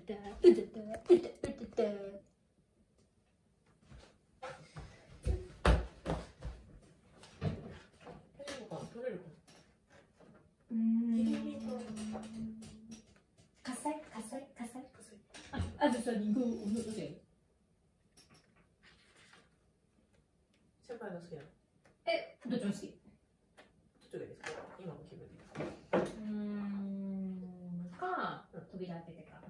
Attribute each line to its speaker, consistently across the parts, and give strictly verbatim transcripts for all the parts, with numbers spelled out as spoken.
Speaker 1: うん。火災火災火災火災。あ、あずさにごおのどれ。
Speaker 2: 先輩の好きなの。
Speaker 1: え、どっちも好き。
Speaker 2: どっちがいいですか。今の気分で。
Speaker 1: うーん。か、扉開けてか。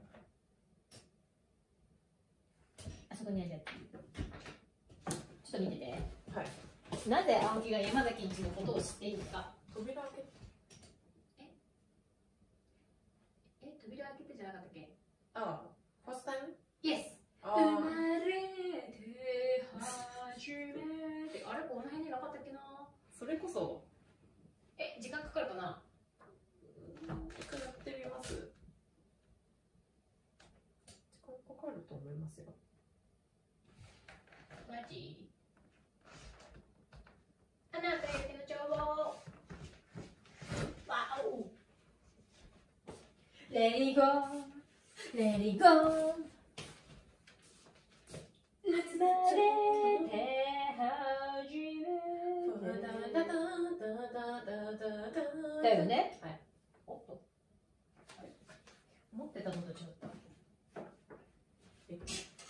Speaker 1: あそこにあるやつ。ちょっと見てて。
Speaker 2: はい。
Speaker 1: なぜ青木が山崎んちのことを知っているか。
Speaker 2: 扉開け。
Speaker 1: え。え、扉開けてじゃなかったっけ。
Speaker 2: ああ、ファーストタイム。
Speaker 1: イエス。
Speaker 2: あ
Speaker 1: 生まれて初めて。あれ、この辺になかったっけな。
Speaker 2: それこそ。
Speaker 1: え、時間かかるかな。
Speaker 2: 一回やってみます。時間かかると思いますよ。
Speaker 1: マジ。あなたよりの情報。わお。レイゴー、レイゴー。生まれて初めて。だよね。
Speaker 2: はい。
Speaker 1: おっと。持ってたのと違った。
Speaker 2: え。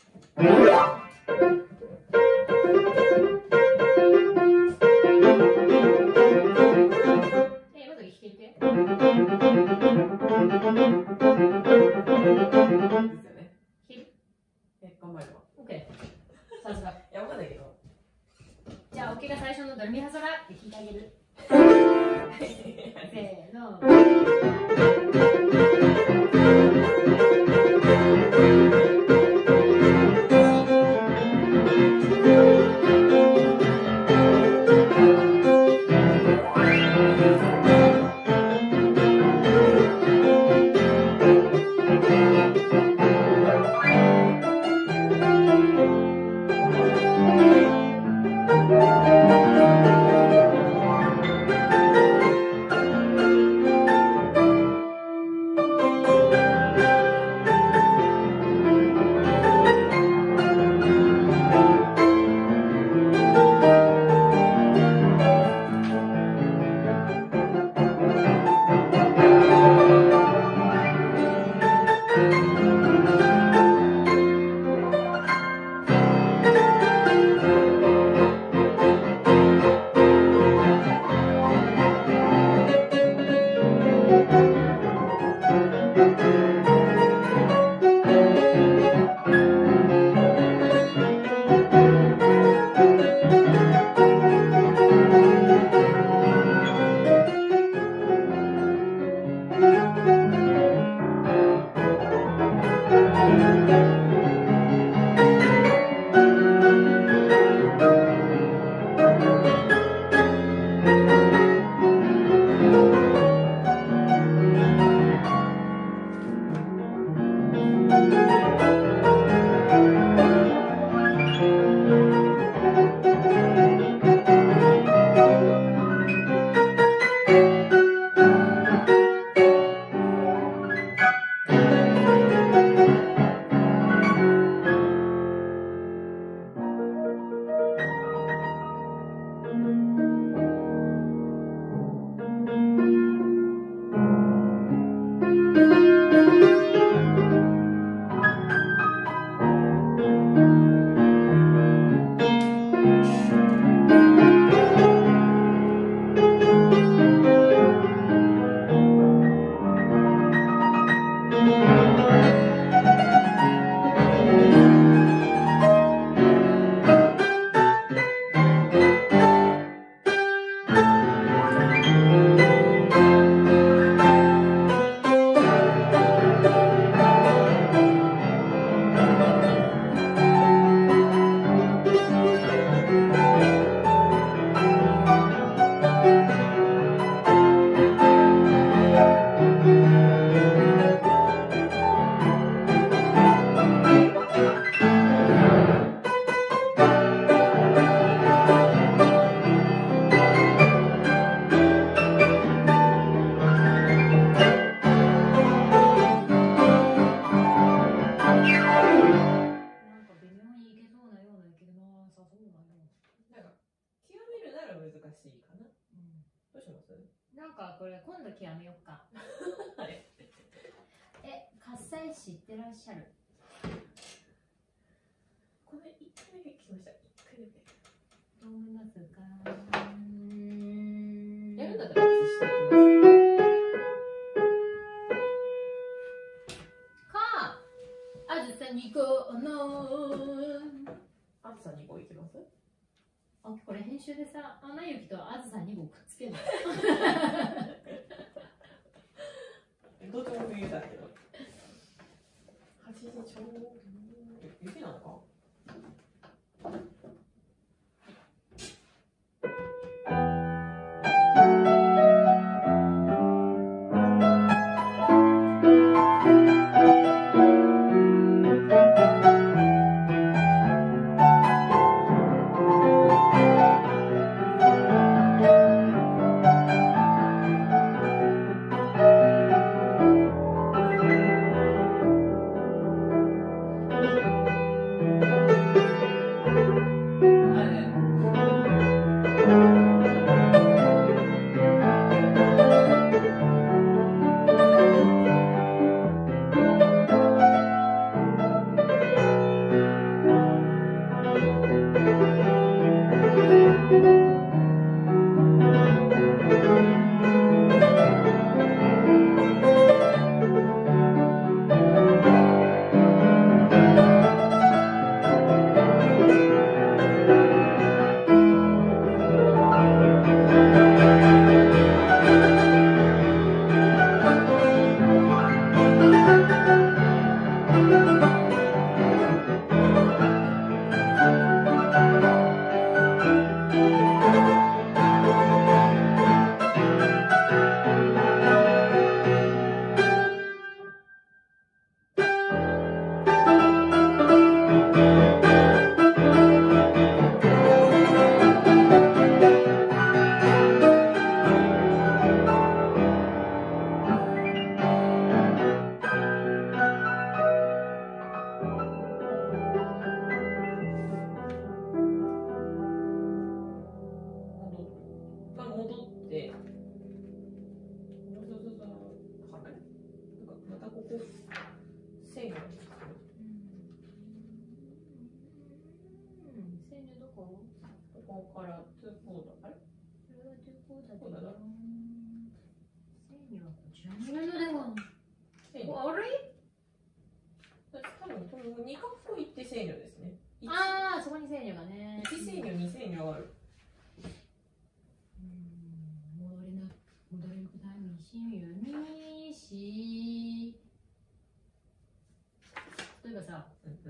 Speaker 1: え、まだ聞けて。
Speaker 2: ですよね。
Speaker 1: 聞ける。
Speaker 2: え、頑張れば。
Speaker 1: オッケー。さすが。
Speaker 2: いや、わかんないけど。
Speaker 1: じゃあ、オッケーが最初のドレミファソラって聞いてあげる。せーの。 これ今度極めようか。
Speaker 2: はい。
Speaker 1: え、喝采知ってらっしゃる？
Speaker 2: これ一回だけ聞きました。一回だけ。
Speaker 1: どう思いますか？
Speaker 2: やるんだったら私していきます。
Speaker 1: か、あずさにこの。
Speaker 2: あずさにこういきます？
Speaker 1: あ、これ編集でさ、アナ雪とあずさにこくっつけるの。
Speaker 2: どっちも冬だけど。はちじちょうど。雪なのか？
Speaker 1: ああ、そこにセーニョがね。
Speaker 2: いちセーニョ、にセーニョある。
Speaker 1: うん、戻りな、戻りなくたみしゆみし。例えばさ、
Speaker 2: うんうん。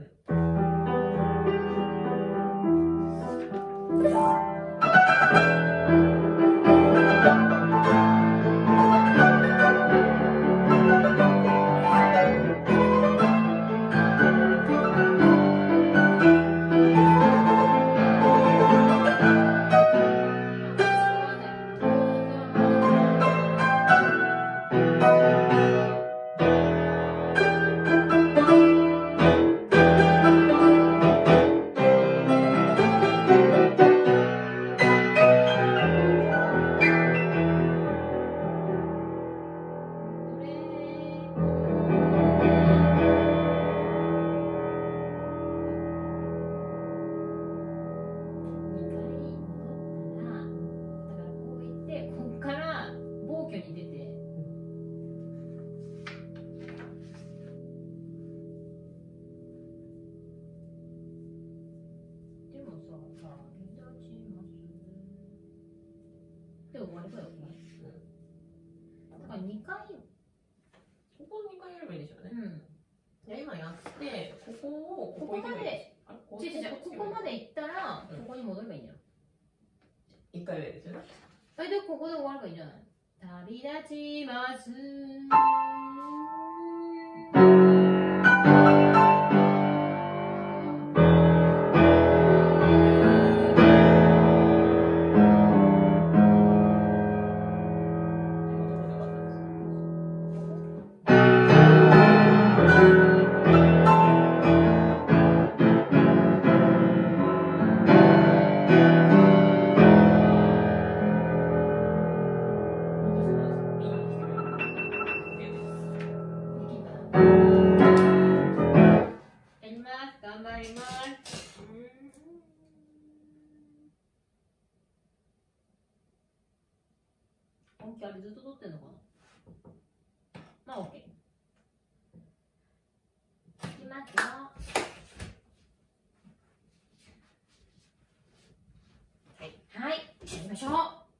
Speaker 1: にかい、
Speaker 2: ここにかいやればいいでしょうね。
Speaker 1: うん。
Speaker 2: で今やって、ここを
Speaker 1: ここまで、
Speaker 2: こ
Speaker 1: 違う違う、ここまで行ったら、ここに戻ればいいんだよ。
Speaker 2: いっかいめですよね。
Speaker 1: え、で、ここで終わればいいんじゃない？旅立ちます。
Speaker 2: います。
Speaker 1: 音響あれずっと撮ってんのかな。まあ OK。 いきますよ。はいはい、やりましょう。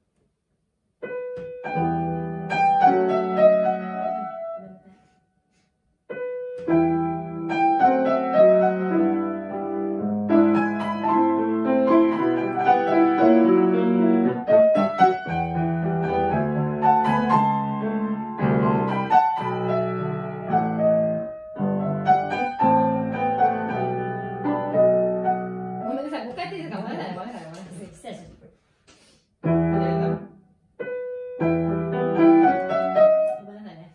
Speaker 1: ごめんなさい、もう一回やっていいですか。ごめんなさい、ごめんなさい、ごめんなさい。失礼しました。ごめんなさいね。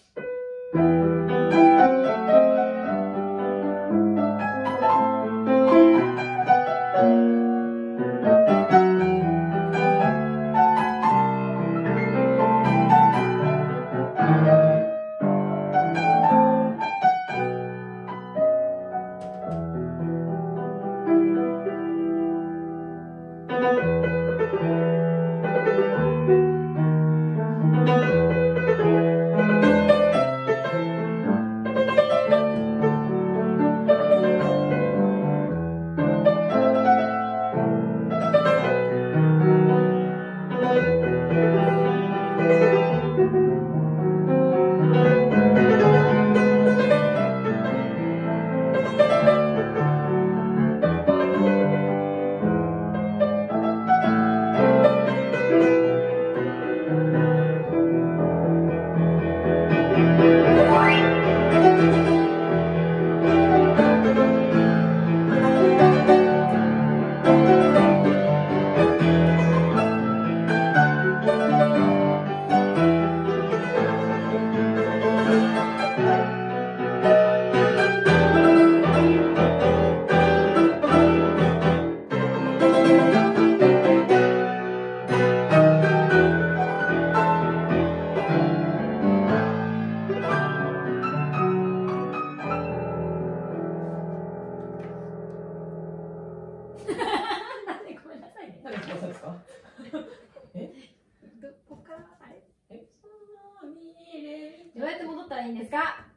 Speaker 1: なんで、ごめんなさいね。
Speaker 2: 何がそうですか。え、
Speaker 1: どこからあれ
Speaker 2: え、さあ、みれ。
Speaker 1: どうやって戻ったらいいんですか。